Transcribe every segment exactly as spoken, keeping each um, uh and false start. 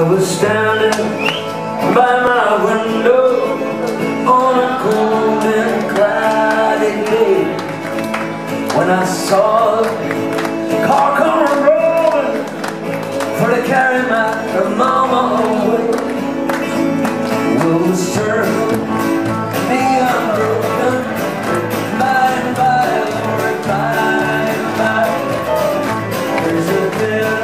was standing by my window on a cold and cloudy day when I saw a car coming rolling for to carry my mama away. Will the circle be unbroken by and by, Lord, by and by? There's a bit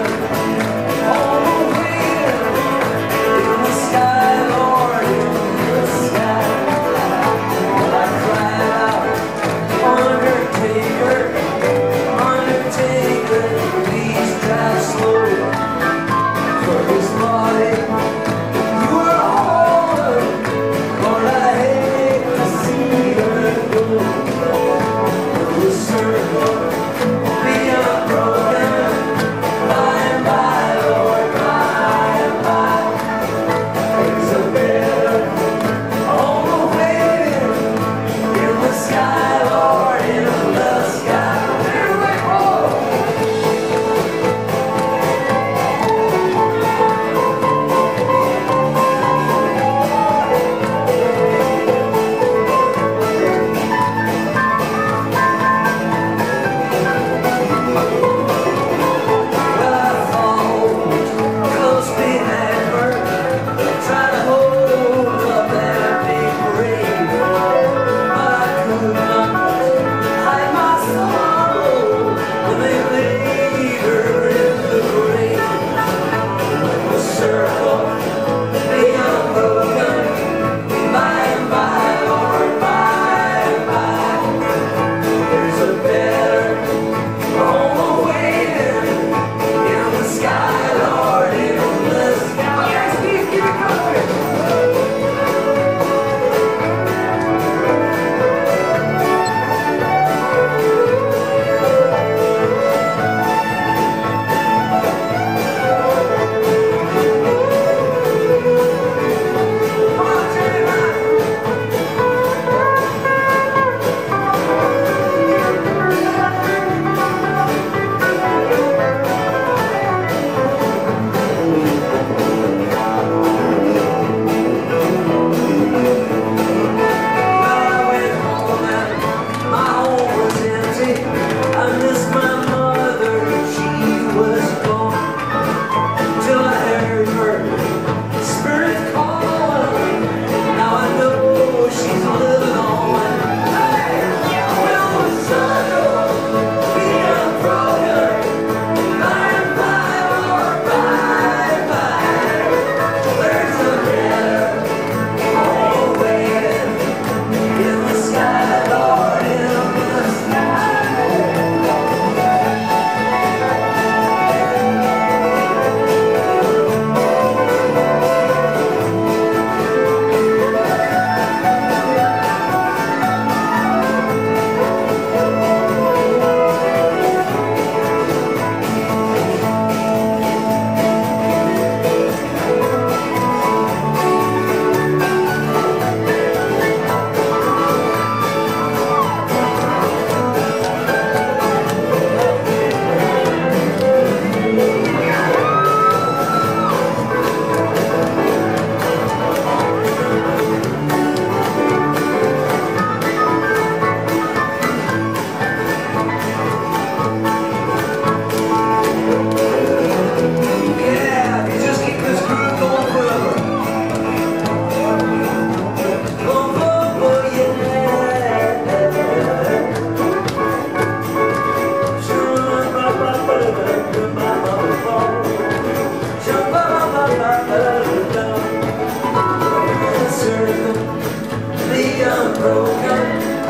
unbroken,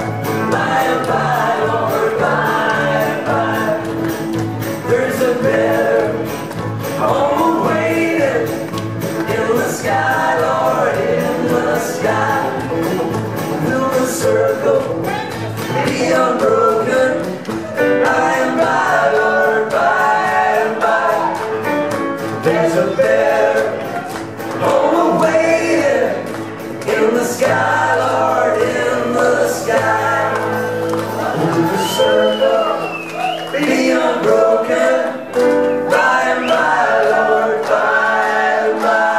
by and by, Lord, by and by. There's a better home waiting in the sky, Lord, in the sky. Fill the circle, be unbroken, by and by, Lord, by and by. There's a better home waiting in the sky, Lord, in the sky. Fill the circle, be unbroken, by and by, Lord, by and by.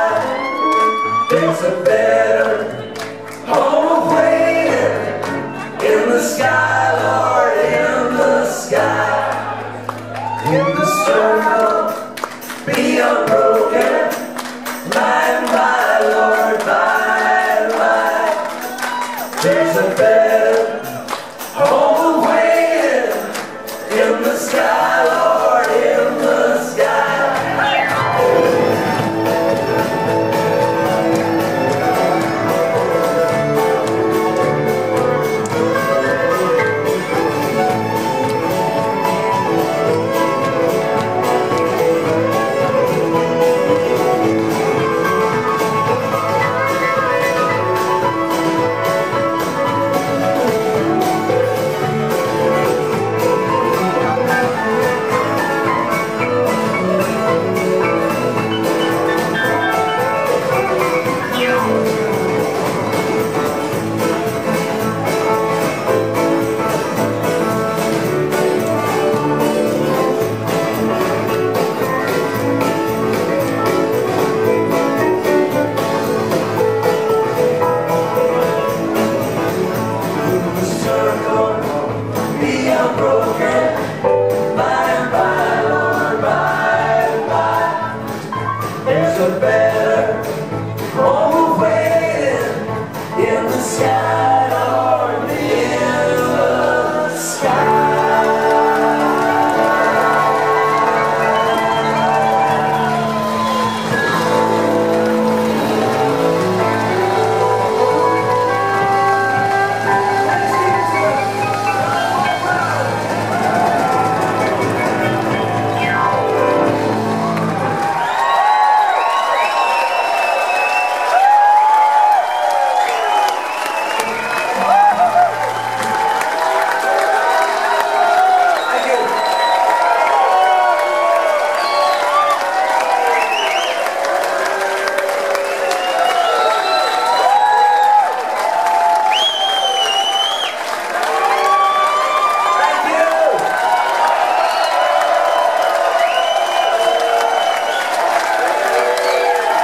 circle, be unbroken, by and by, Lord, by and by. There's a better home awaiting in the sky, Lord, in the sky. Unbroken, by and by, Lord, by and by. There's a better home waiting in the sky, Lord, in the sky.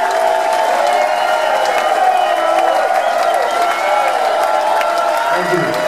Thank you.